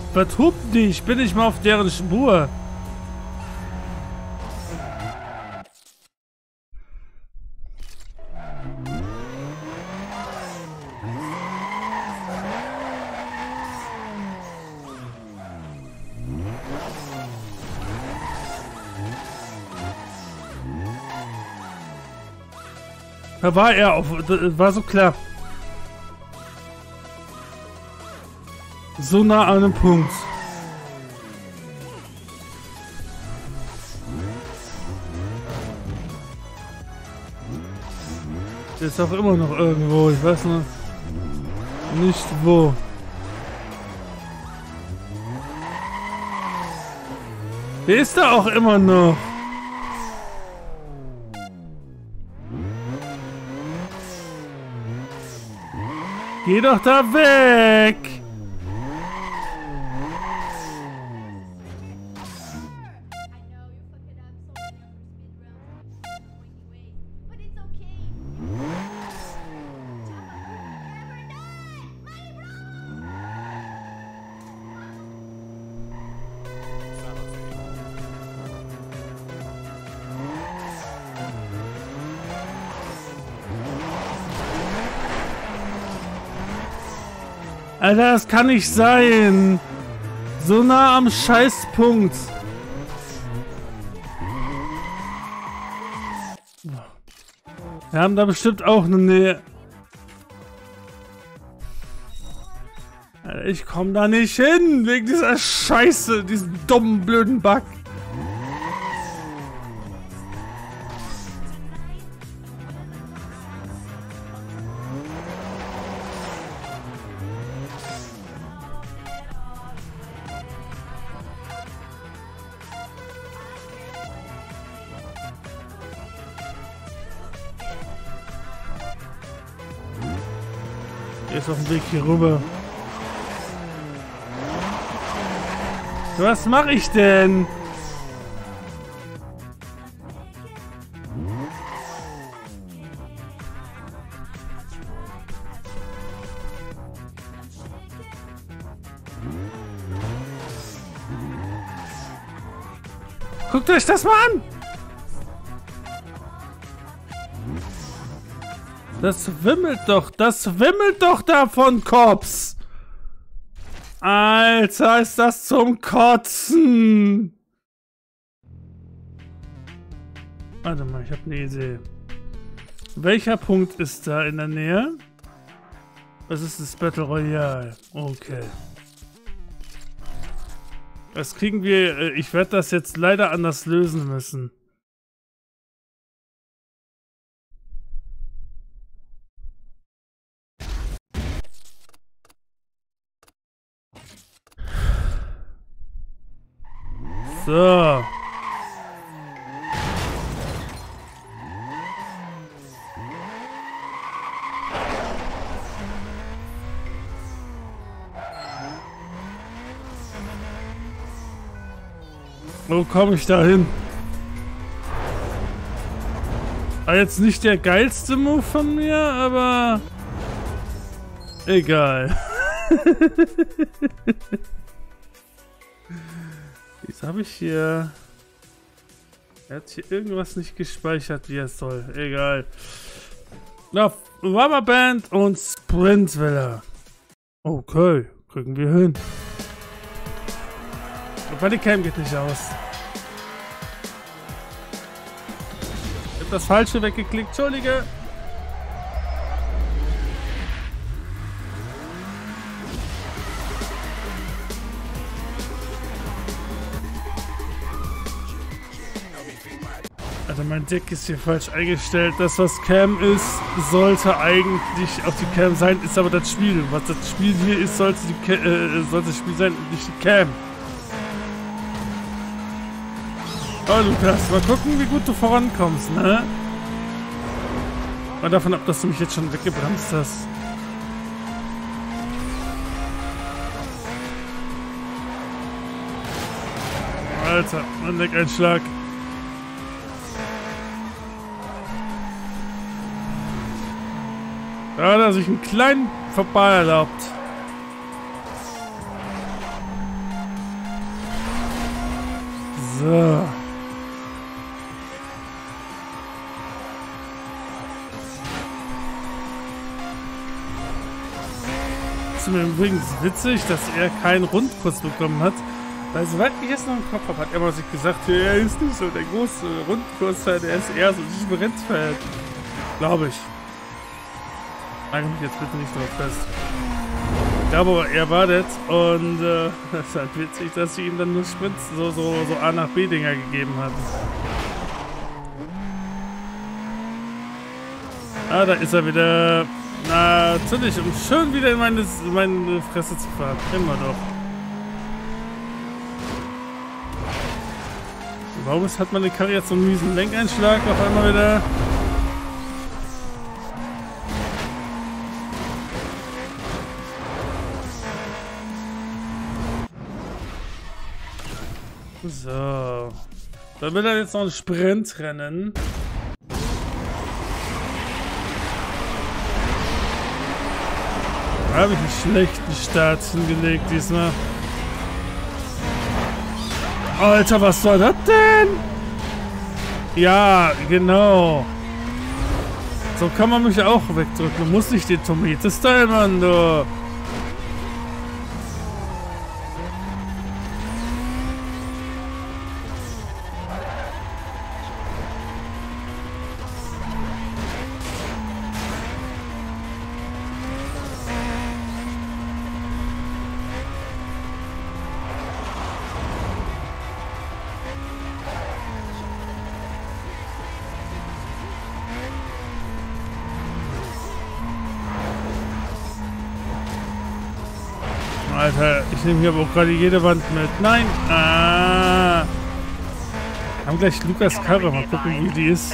Was hupt die? Ich bin nicht mal auf deren Spur. Da war er auf. Das war so klar. So nah an einem Punkt. Der ist auch immer noch irgendwo. Ich weiß noch nicht wo. Der ist da auch immer noch. Geh doch da weg! Alter, das kann nicht sein. So nah am Scheißpunkt. Wir haben da bestimmt auch eine Nähe. Alter, ich komme da nicht hin. Wegen dieser Scheiße. Diesem dummen, blöden Bug. Er ist auf dem Weg hier rüber. Was mache ich denn? Guckt euch das mal an! Das wimmelt doch da von Cops! Alter, ist das zum Kotzen! Warte mal, ich habe eine Idee. Welcher Punkt ist da in der Nähe? Das ist das Battle Royale. Okay. Das kriegen wir... Ich werde das jetzt leider anders lösen müssen. So. Wo komme ich da hin? War jetzt nicht der geilste Move von mir, aber egal. Jetzt habe ich hier... Er hat hier irgendwas nicht gespeichert, wie er soll. Egal. Na, Rubberband und Sprintwelle. Okay, kriegen wir hin. Aber die Cam geht nicht aus. Ich habe das Falsche weggeklickt. Entschuldige. Also mein Deck ist hier falsch eingestellt. Das, was Cam ist, sollte eigentlich auf die Cam sein, ist aber das Spiel. Was das Spiel hier ist, sollte das Spiel sein und nicht die Cam. Oh Lukas, mal gucken, wie gut du vorankommst, ne? Mal davon ab, dass du mich jetzt schon weggebremst hast. Alter, mein Deckeinschlag. Da hat er sich einen kleinen Vorbei erlaubt. So. Das ist mir übrigens witzig, dass er keinen Rundkurs bekommen hat. Weil soweit ich es noch im Kopf habe, hat er mal sich gesagt, er ist nicht so der große Rundkurs, der ist eher so ein Sprintfeld. Glaube ich. Nagel mich jetzt bitte nicht drauf fest. Ich glaube aber, er war das und das ist halt witzig, dass sie ihm dann nur Sprints, so A nach B Dinger gegeben haben. Ah, da ist er wieder. Natürlich, um schön wieder in meine Fresse zu fahren. Immer doch. Warum hat meine Karre jetzt so einen miesen Lenkeinschlag auf einmal wieder? So. Dann will er jetzt noch ein Sprintrennen. Da habe ich einen schlechten Start hingelegt diesmal. Alter, was soll das denn? Ja, genau. So kann man mich auch wegdrücken. Du musst nicht den Tomate-Style, Mann, du. Alter, ich nehme hier aber auch gerade jede Wand mit. Nein! Ah! Wir haben gleich Lukas Karre. Mal gucken, wie die ist.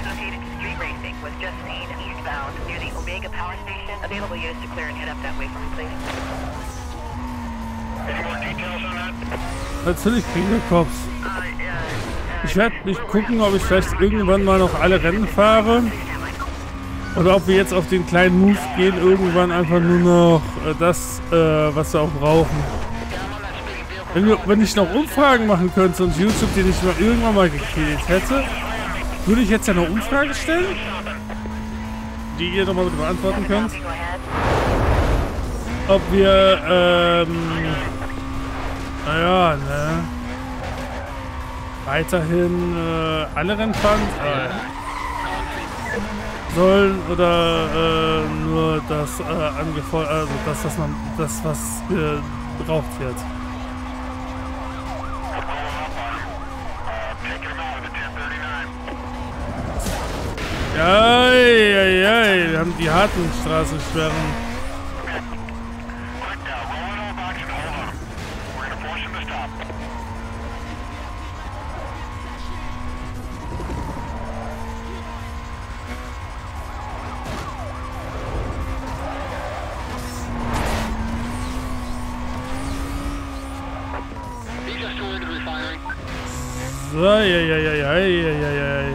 Natürlich kriegen wir Cops. Ich werde nicht gucken, ob ich vielleicht irgendwann mal noch alle Rennen fahre. Oder ob wir jetzt auf den kleinen Move gehen, irgendwann einfach nur noch das, was wir auch brauchen. Wenn ich noch Umfragen machen könnte und YouTube die nicht mal irgendwann mal gekillt hätte, würde ich jetzt ja noch Umfragen stellen, die ihr nochmal bitte beantworten könnt. Ob wir, naja, ne, weiterhin alle Rennen fahren sollen oder nur das also das was gebraucht wird. Ja, wir haben die harten Straßensperren. So, ja.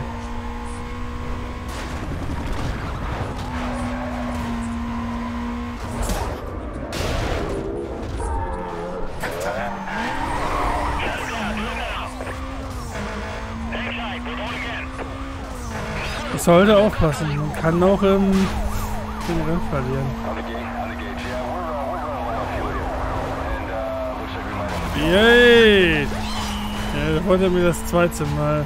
Ich sollte aufpassen, man kann auch den Rennen verlieren. Yay! Ja, da wollte er mir das zweite Mal.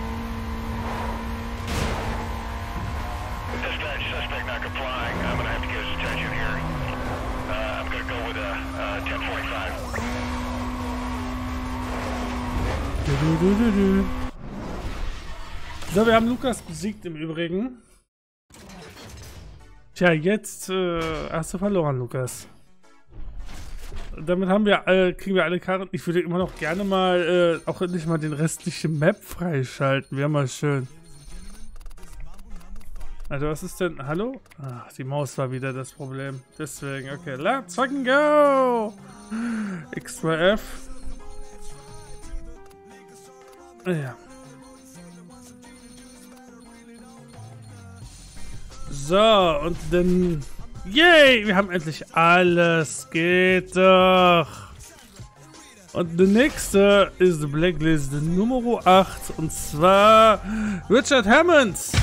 So, wir haben Lukas besiegt im Übrigen. Tja, jetzt hast du verloren, Lukas. Damit haben wir kriegen wir alle Karten. Ich würde immer noch gerne mal auch endlich mal den restlichen Map freischalten. Wäre mal schön. Also was ist denn? Hallo? Ach, die Maus war wieder das Problem. Deswegen, okay. Let's fucking go! X2F. Ja. So, und dann... Yay! Wir haben endlich alles. Geht doch. Und der nächste ist die Blacklist Nummer 8 und zwar Richard Hammonds.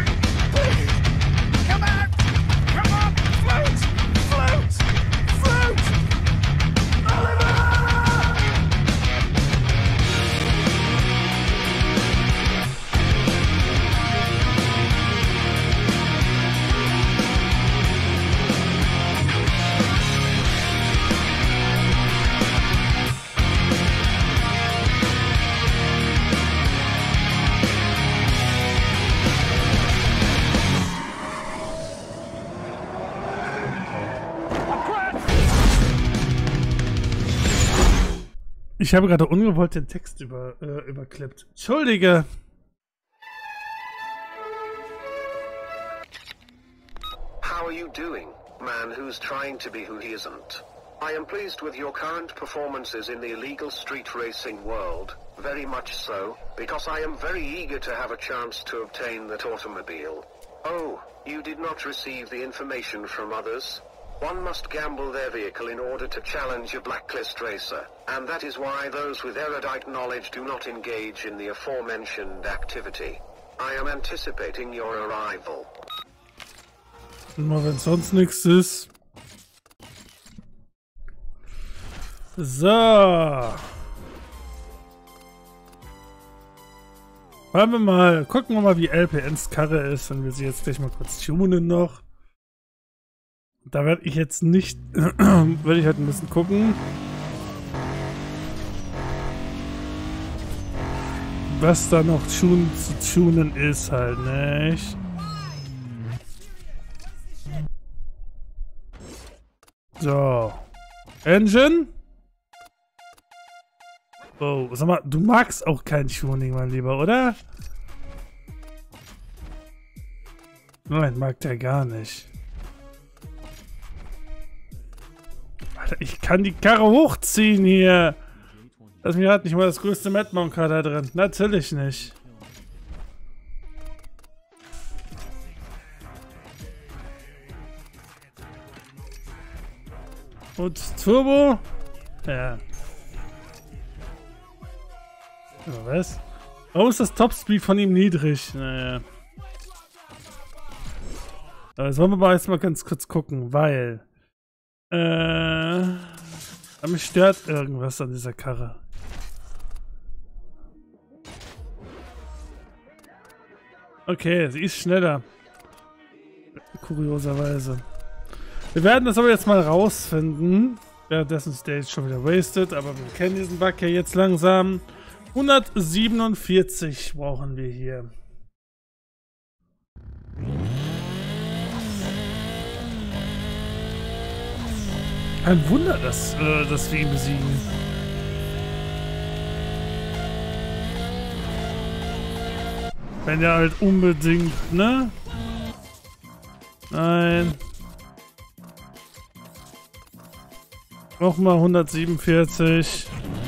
Ich habe gerade ungewollt den Text überklippt. Entschuldige. How are you doing, man who's trying to be who he isn't? I am pleased with your current performances in the illegal street racing world, very much so, because I am very eager to have a chance to obtain that automobile. Oh, you did not receive the information from others? One must gamble their vehicle in order to challenge a blacklist racer, and that is why those with erudite knowledge do not engage in the aforementioned activity. I am anticipating your arrival. Immer wenn sonst nichts ist. So. Wollen wir mal, gucken wir mal, wie LPNs Karre ist, wenn wir sie jetzt gleich mal kurz tunen noch. Da werde ich jetzt nicht, werde ich halt ein bisschen gucken, was da noch zu tunen ist halt, nicht? So. Engine? Oh, sag mal, du magst auch kein Tuning, mein Lieber, oder? Nein, mag der gar nicht. Alter, ich kann die Karre hochziehen hier. Lass mich halt nicht mal das größte Mad-Monker da drin. Natürlich nicht. Und Turbo? Ja. Oh, was? Warum ist das Topspeed von ihm niedrig? Naja. Sollen wir mal jetzt mal ganz kurz gucken, weil mich stört irgendwas an dieser Karre. Okay, sie ist schneller. Kurioserweise. Wir werden das aber jetzt mal rausfinden. Währenddessen ist der jetzt schon wieder wasted, aber wir kennen diesen Bug ja jetzt langsam. 147 brauchen wir hier. Ein Wunder, dass wir ihn besiegen. Wenn er halt unbedingt, ne? Nein. Nochmal 147.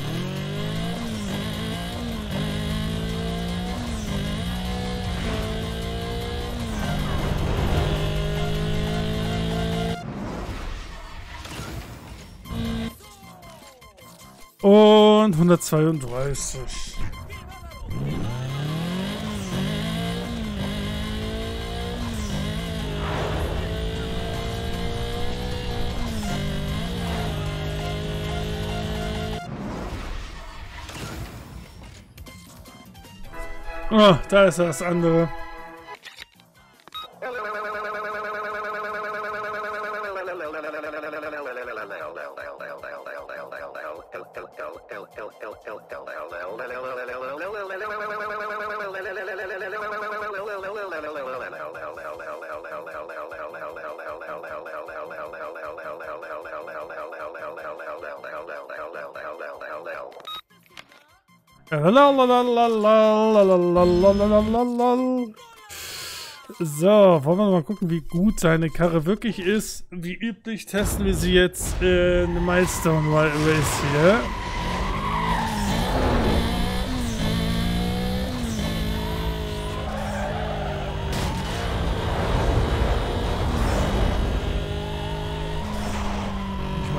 Und 132. Oh, da ist das andere. So, wollen wir mal gucken, wie gut seine Karre wirklich ist. Wie üblich testen wir sie jetzt in Milestone Race hier.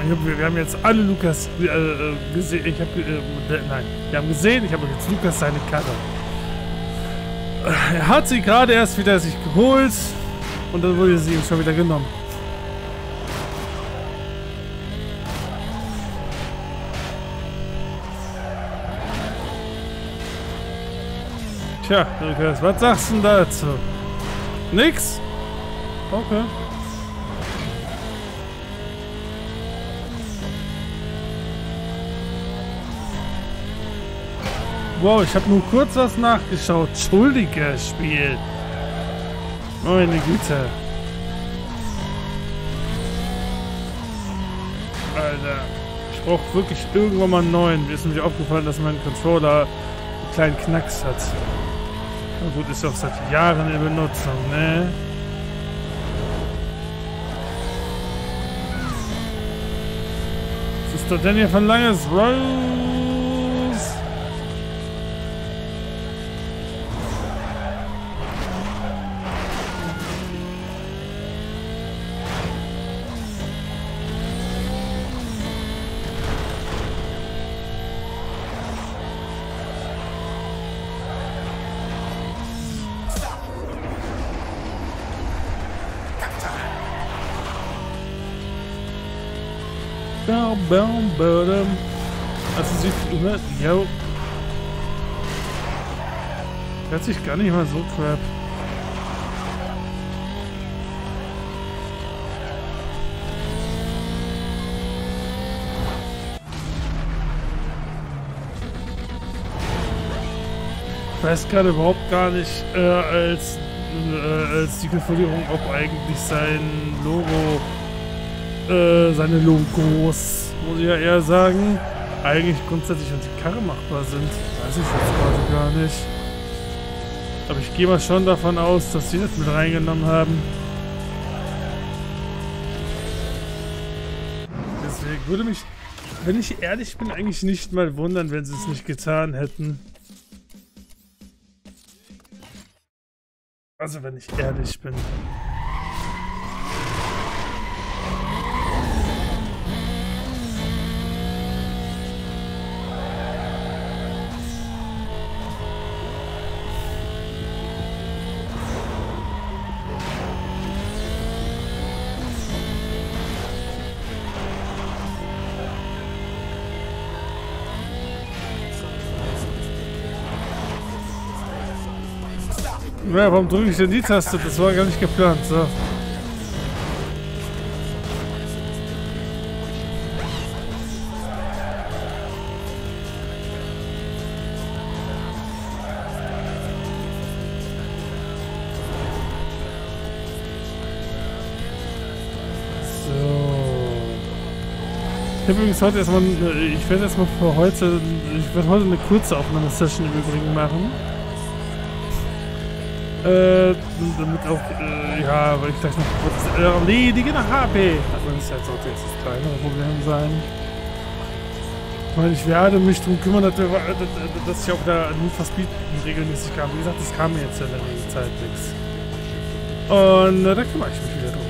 Wir haben jetzt alle Lukas gesehen. Nein, wir haben gesehen, ich habe jetzt Lukas seine Karre. Er hat sie gerade erst wieder sich geholt und dann wurde sie ihm schon wieder genommen. Tja, Lukas, was sagst du denn dazu? Nix? Okay. Wow, ich habe nur kurz was nachgeschaut. Entschuldige, Spiel. Meine Güte. Alter. Ich brauche wirklich irgendwann mal einen neuen. Mir ist nämlich aufgefallen, dass mein Controller einen kleinen Knacks hat. Na gut, ist ja auch seit Jahren in Benutzung, ne? Was ist das denn hier von langes Rose? Also sie... Jo. Hört sich gar nicht mal so crap. Ich weiß gerade überhaupt gar nicht, als Titelverlierung, ob eigentlich sein Logo, seine Logos, muss ich ja eher sagen, eigentlich grundsätzlich an die Karre machbar sind. Weiß ich jetzt gerade gar nicht. Aber ich gehe mal schon davon aus, dass sie das mit reingenommen haben. Deswegen würde mich, wenn ich ehrlich bin, eigentlich nicht mal wundern, wenn sie es nicht getan hätten. Also wenn ich ehrlich bin. Ja, warum drücke ich denn die Taste? Das war gar nicht geplant. So. Ich habe übrigens heute erstmal, ich werde erstmal für heute, ich werde heute eine kurze Aufnahmesession im Übrigen machen. Damit auch, ja, weil ich gleich noch kurz erledigen habe. Also das halt sollte jetzt das kleinere Problem sein. Ich meine, ich werde mich darum kümmern, dass ich auch da Need for Speed regelmäßig habe. Wie gesagt, das kam mir jetzt in der nächsten Zeit nichts. Und da kümmere ich mich wieder drum.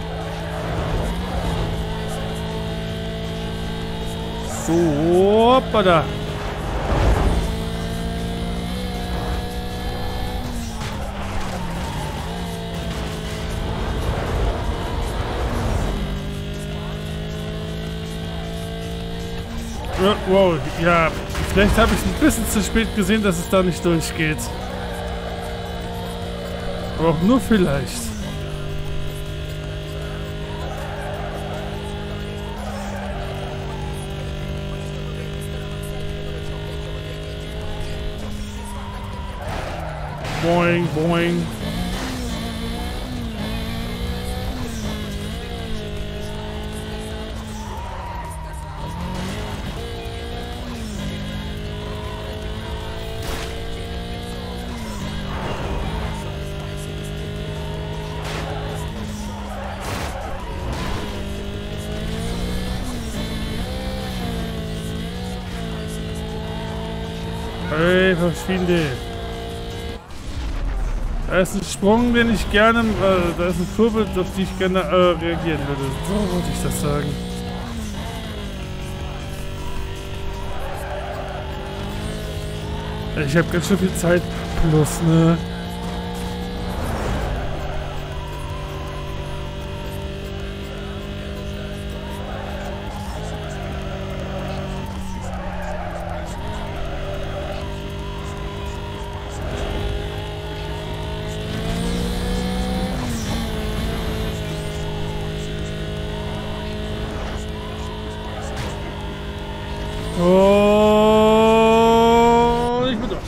So, hoppala. Wow, ja, vielleicht habe ich ein bisschen zu spät gesehen, dass es da nicht durchgeht. Aber auch nur vielleicht. Boing, boing. Hey, verschwinde. Da ist ein Sprung, den ich gerne, da ist ein Kurbel, auf die ich gerne reagieren würde. So wollte ich das sagen. Ich habe ganz schön viel Zeit. Plus, ne? Oh, ich bin durch.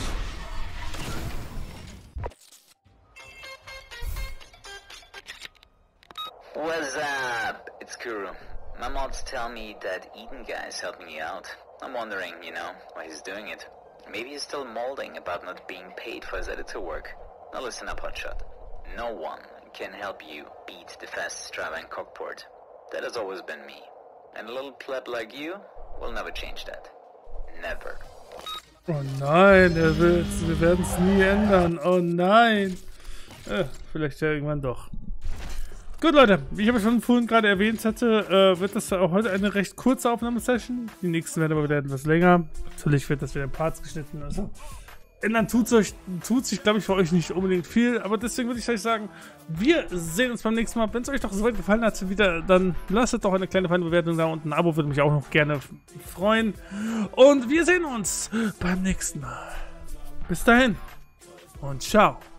What's up? It's Kuro. My mods tell me that Eden guy is helping you out. I'm wondering, you know, why he's doing it. Maybe he's still molding about not being paid for his editor work. Now listen up, Hotshot. No one can help you beat the fastest driver in Cockport. That has always been me. And a little pleb like you will never change that. Never. Oh nein, wir werden es nie ändern. Oh nein. Vielleicht ja irgendwann doch. Gut, Leute, wie ich aber schon vorhin gerade erwähnt hatte, wird das auch heute eine recht kurze Aufnahmesession. Die nächsten werden aber wieder etwas länger. Natürlich wird das wieder in Parts geschnitten. Also ändern tut sich, glaube ich, für euch nicht unbedingt viel. Aber deswegen würde ich euch sagen, wir sehen uns beim nächsten Mal. Wenn es euch doch soweit gefallen hat, dann lasst doch eine kleine Bewertung da und ein Abo würde mich auch noch gerne freuen. Und wir sehen uns beim nächsten Mal. Bis dahin und ciao.